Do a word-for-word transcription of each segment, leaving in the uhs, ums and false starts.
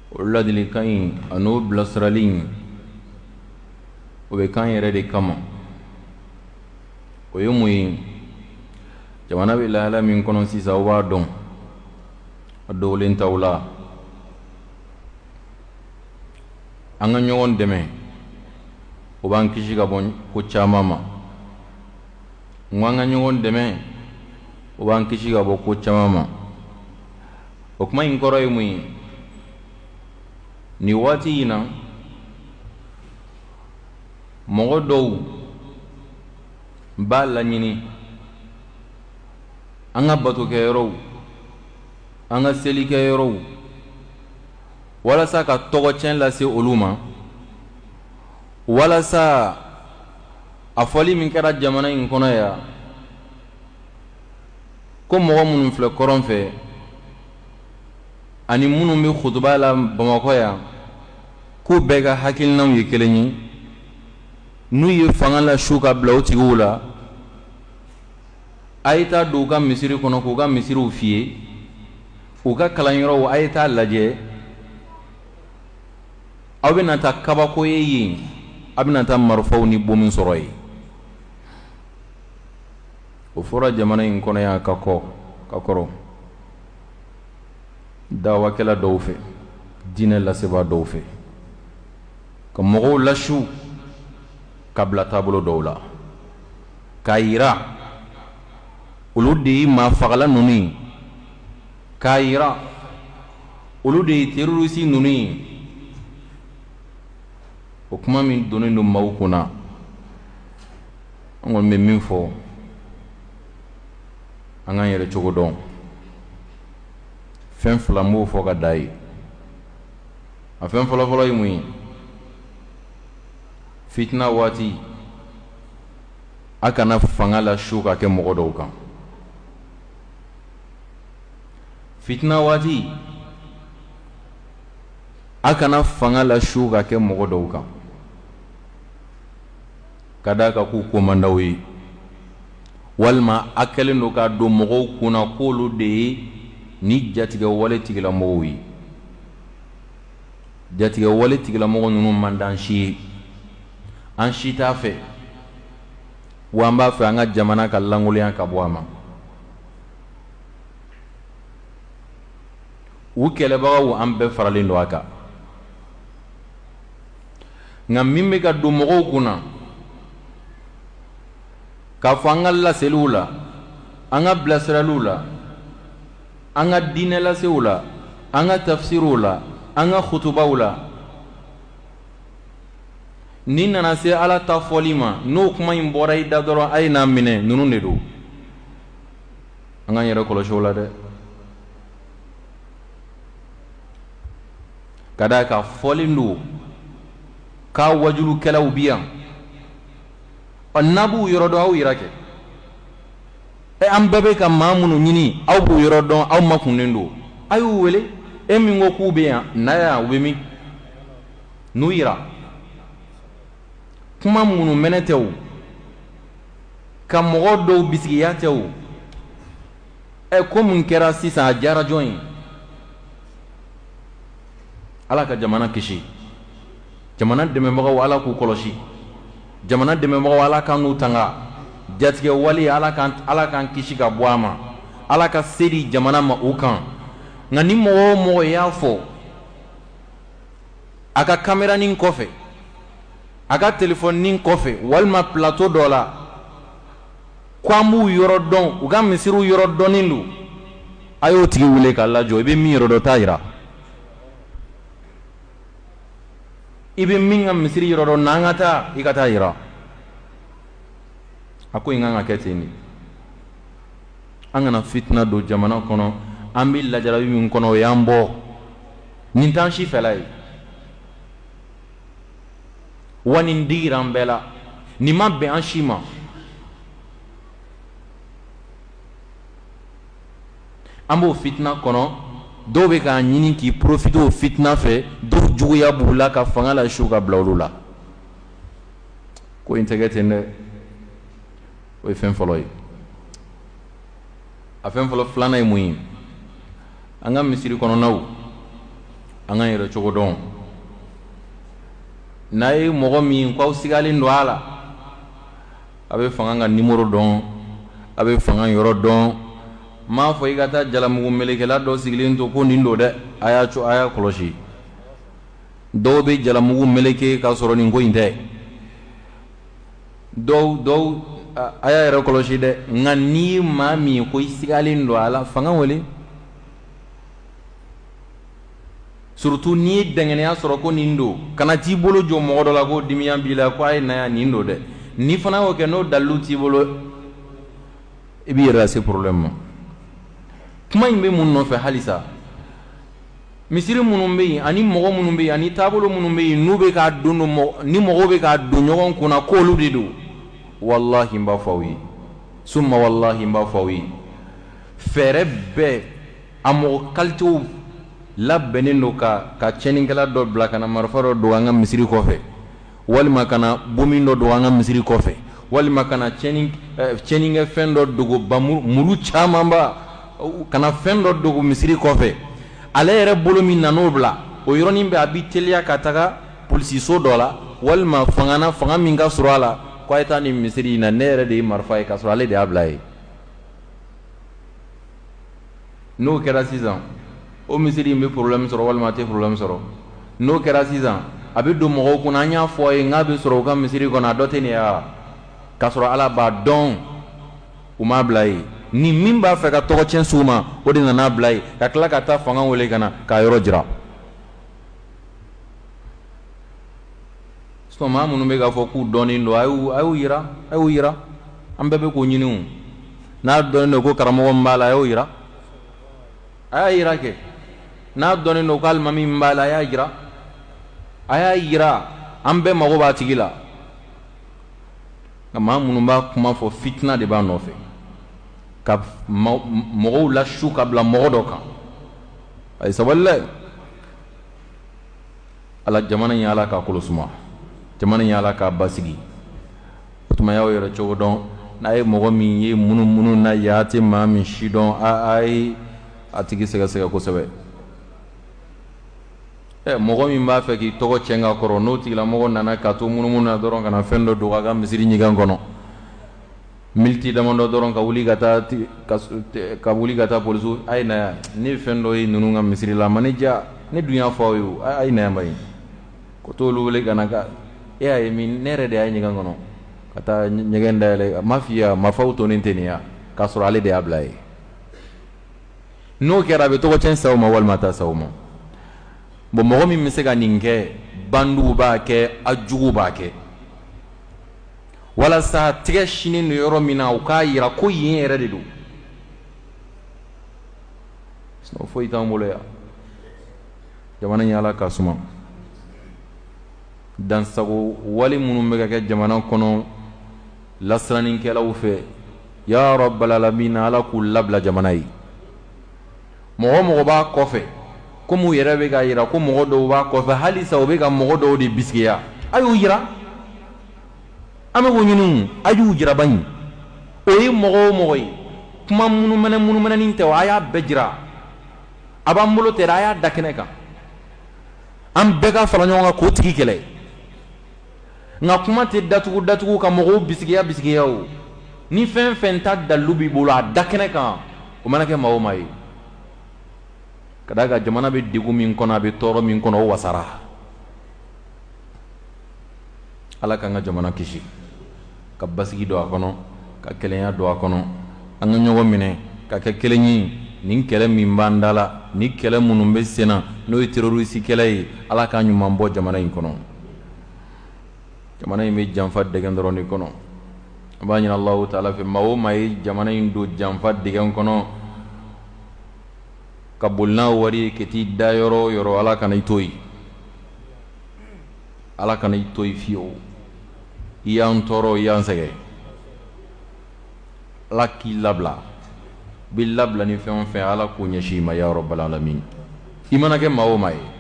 Au-delà de l'écaille, à nos blasralines, au écaille et des camons. Au yomui, jamana bila la min kono sisa wa don, ado lentaula. Anga nyogon deme, o ban kishi ka bon ko chamama. Ngwanga nyogon deme, o ban kishi ka bon ko chamama. O kuma inkoro yomui. Ni wati ina mogo dow ba la nyini anga bato ke yoro anga seli ke yoro wala sa ka togo chen la se oluma wala sa afoli min kera jamana in kono ya ko mogo munun fle koron fe ani munun bi khutuba la Bamako ya ku bega hakil nam ye kelenyi nu ye fanga la shuka blau tigula ayita duga misiri kono ko ga misiri ufie uga kalanyoro ayita laje awbina ta kabako ye abina ta marfau ni bomin soroy o fora jamana in kono ya kako kakoro dawa kela dɔw fɛ diinɛ laseba dɔw fɛ ka mɔgɔw lasiw ka bila taabolo dɔw la k'a yira olu de ye maafagala ninnu ye k'a yira olu de ye terorisi ninnu ye o kuma min donnen don maaw kunna an kɔni bɛ min fɔ an k'an yɛrɛ cogo dɔn fɛn fila m'o fɔ ka da ye a fɛn fɔlɔfɔlɔ ye mun ye fitina waati a kana fanga la su ka kɛ mɔgɔ dɔw kan fitina waati a kana fanga la su ka kɛ mɔgɔ dɔw kan ka da ka k'u komandaw ye walima a kɛlen don ka don mɔgɔw kunna k'olu de ye ni jatigɛ wale tigila mɔgɔw ye jatigɛ wale tigila mɔgɔ ninnu man d'an si ye an si t'a fɛ wa an b'a fɛ an ka jamana ka langolonya ka bɔ a ma u kɛlɛbagaw an bɛɛ faralen don a kan nka min bɛ ka don mɔgɔw kunna k'a fɔ an ka laseliw la an ka bilasiraliw la an ka diinɛ lasew la an ka tafsiriw la an ka khutubaw la ni nana se ala ta fɔli ma n'o kuma in bɔra i da dɔrɔn a ye n'a minɛ ninnu de don an k'an yɛrɛ kɔlɔsi o la dɛ ka d'a kan fɔlen don k'a wajulukɛlaw bi yan ɔ n'a b'u yɔrɔ dɔn aw yɛrɛ kɛ e an bɛɛ bɛ ka maa minnu ɲini aw b'u yɔrɔ dɔn aw makunnen don a y'u wele e min ko k'u bɛ yan n'a yan u bɛ min n'u yira kuma minnu mɛnɛ tɛ o ka mɔgɔ dɔw bisigiya tɛ o ɛ ko mun kɛra sisan a diyara jɔn ye ala ka jamana kisi jamana dɛmɛbagaw ala k'u kɔlɔsi jamana dɛmɛbagaw ala ka n'u tanga jatigɛ wali ala kan ala kan kisi ka bɔ a ma ala ka seri jamana ma u kan nka ni mɔgɔ o mɔgɔ y'a fɔ a ka kamera nin kɔfɛ a ka telefɔni nin kɔfɛ walima plateau dɔ la k'an b'u yɔrɔ dɔn u ka misiriw yɔrɔ dɔnnen don a y'o tigi wele k'a lajɔ i bɛ min yɔrɔ dɔn t'a yira i bɛ min ka misiri yɔrɔ dɔn n'an ka taa i ka taa yira a ko in kan ka kɛ ten de an kana fitina don jamana kɔnɔ an bɛ lajarabi min kɔnɔ o y'an bɔ nin t'an si fɛla ye wa nin digira an bɛɛ la nin ma bɛn an si ma an b'o fitina kɔnɔ dɔw bɛ k'a ɲini k'i profiter o fitina fɛ dɔw juguya b'u la ka fanga la su ka bila olu la ko in tɛ kɛ ten dɛ o ye fɛn fɔlɔ ye a fɛn fɔlɔ filanan ye mun ye an ka misiri kɔnɔnaw an ka yɛrɛ cogo dɔn n'a ye mɔgɔ min k'aw sigalen don a la a bɛ fanga ka nimoro dɔn a bɛ fanga yɔrɔ dɔn m'a fɔ i ka taa jalamugu melekela dɔ sigilen to ko nin don dɛ a y'a co a y'a kɔlɔsi dɔw bɛ jalamugu meleke k'a sɔrɔ nin ko in tɛ dɔw dɔw a y'a yɛrɛ kɔlɔsi dɛ nka n'i ye maa min ye ko i sigalen don a la fanga wele surtout n'i ye dɛngɛniya sɔrɔ ko nin don kana t'i bolo jɔ mɔgɔ dɔ la ko dimiya b'i la ko a ye na yan nin don dɛ ni fana y'o kɛ n'o dalilu t'i bolo i b'i yɛrɛ lase problème ma kuma in bɛ mun nɔfɛ halisa misiri minnu bɛ yen ani mɔgɔ minnu bɛ yen ani taabolo minnu bɛ yen n'u bɛ k'a don ni mɔgɔw bɛ k'a don ɲɔgɔn kunna k'olu de don wallahi n b'a fɔ aw ye summa wallahi n b'a fɔ aw ye fɛɛrɛ bɛɛ a mɔgɔ qualitéw labɛnnen don ka ka tiɲɛnikɛla dɔ bila ka na marifa dɔ don an ka misiri kɔfɛ walima ka na bomin dɔ don an ka misiri kɔfɛ walima ka na tiɲɛnikɛ fɛn dɔ dogo ba muru camanba ka na fɛn dɔ dogo misiri kɔfɛ ale yɛrɛ bolo min nan'o bila o yɔrɔnin bɛ a bi teliya ka taga polisiso dɔ la walima fanga na fanga min ka sɔrɔ a la ko a ye taa nin misiri in na ne yɛrɛ de ye marifa ye k'a sɔrɔ ale de y'a bila ye n'o kɛra sisan o misiri in bɛ problème sɔrɔ walima a tɛ problème sɔrɔ n'o kɛra sisan a bɛ don mɔgɔw kunna an y'a fɔ a ye n k'a bɛ sɔrɔ u ka misiri kɔnɔ a dɔ tɛ nin ye wa k'a sɔrɔ ala b'a dɔn u m'a bila ye ni min b'a fɛ ka tɔgɔ tiɲɛ s'u ma o de nana bila ye ka tila ka taa fanga wele ka na k'a yɔrɔ jira sinon maa minnu bɛ k'a fɔ k'u dɔnnen don a y'u yira a y'u yira an bɛɛ bɛ k'o ɲini o n'a dɔnnen don ko karamɔgɔ min b'a la a y'o yira a y'a yira kɛ n'a dɔnnen don ko alimami min b'a la a y'a yira a y'a yira an bɛɛ mago b'a tigi la nka maa minnu b'a kuma fɔ fitina de b'a nɔfɛ ka mɔgɔw lasu ka bila mɔgɔ dɔ kan a ye sabali dɛ ala jamana in ye ala k'a kolo suma jamana in ye ala k'a basigi o tuma y'aw yɛrɛ cogo dɔn n'a ye mɔgɔ min ye munumunu na ye a tɛ maa min si dɔn a a ye a tigi sɛgɛsɛgɛ kosɛbɛ ɛ mɔgɔ min b'a fɛ k'i tɔgɔ tiɲɛ ka kɔrɔ n'o tigilamɔgɔ nana ka to munumunu na dɔrɔn ka na fɛn dɔ don a ka misiri ɲɛgɛn kɔnɔ militi damadɔ dɔrɔn ka wuli ka taa ka wuli ka taa polisiw a ye na yan ne ye fɛn dɔ ye ninnu ka misiri la a ma ne diya ne dun y'a fɔ aw ye a ye na yan ba ye ko t'olu wele ka na ka e y'a ye min ne yɛrɛ de y'a ye ɲɛgɛn kɔnɔ ka taa ɲɛgɛn dayɛlɛ ma f'i ye marifaw tonnen tɛ nin ya k'a sɔrɔ ale de y'a bila ye n'o kɛra a bɛ tɔgɔ tiɲɛ s'aw ma walima a t'a s'aw ma bon mɔgɔ min bɛ se ka nin kɛ bandiw b'a kɛ a jugu b'a kɛ walasa tigɛ sinin don yɔrɔ min na u k'a yira ko yen yɛrɛ de don sinon foyi t'an bolo yan jamana in ala ka suma dansago wali minnu bɛ ka kɛ jamana kɔnɔ lasiranikɛlaw fɛ ya rabbal alamin ala k'u labila jamana ye mɔgɔ mɔgɔ b'a kɔfɛ komi u yɛrɛ bɛ ka yira ko mɔgɔ dɔw b'a kɔfɛ halisa u bɛ ka mɔgɔ dɔw de bisigiya a y'u yira an bɛ k'o ɲini a y'u jira ba in o ye mɔgɔ o mɔgɔ ye kuma munumɛnɛ munumɛnɛnin tɛ a y'a bɛɛ jira a b'an bolo tɛ a y'a da kɛnɛ kan an bɛɛ ka fara ɲɔgɔn kan k'o tigi kɛlɛ nka kuma tɛ datugu datugu ka mɔgɔw bisigiya bisigiya o ni fɛn fɛn ta dalilu b'i bolo a da kɛnɛ kan o mana kɛ maa o maa ye ka d'a kan jamana bɛ degun min kɔnɔ a bɛ tɔɔrɔ min kɔnɔ o wasara ala k'an ka jamana kisi ka basigi don a kɔnɔ ka kelenya don a kɔnɔ an ka ɲɔgɔn minɛ ka kɛ kelen ye nin kɛlɛ min b'an da la ni kɛlɛ minnu bɛ sen na n'o ye terroriste kɛlɛ ye ala k'a ɲuman bɔ jamana in kɔnɔ jamana in bɛ janfa dɛgɛ dɔrɔn de kɔnɔ an b'a ɲini Alahu Taala fɛ maa o maa ye jamana in don janfa dɛgɛ kɔnɔ ka boli n'a wari ye ka t'i da yɔrɔ o yɔrɔ ala kana i to yen ala kana i to yen fiyewu i y'an tɔɔrɔ i y'an sɛgɛn ala k'i labila bi labila ni fɛn o fɛn ala k'o ɲɛsin i ma ya rabbal alamin i mana kɛ maa o maa ye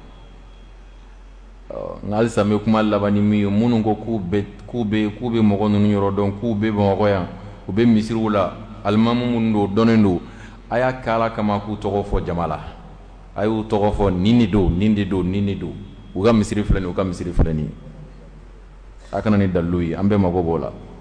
nka halisa n bɛ kuma laban ni min ye minnu ko k'u bɛ k'u bɛ k'u bɛ mɔgɔ ninnu yɔrɔ dɔn k'u bɛ Bamakɔ yan u bɛ misiriw la alimamu minnu don dɔnnen don a y'a kɛ ala kama k'u tɔgɔ fɔ jama la a y'u tɔgɔ fɔ nin de don nin de don nin de don u ka misiri filɛ nin u ka misiri filɛ nin a kana ni dalilu ye an bɛɛ mago b'o la